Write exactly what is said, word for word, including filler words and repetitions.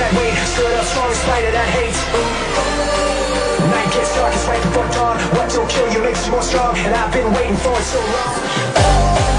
that weight, stood up strong in spite of that hate. Night gets dark, it's right before dawn. What don't kill you makes you more strong, and I've been waiting for it so long.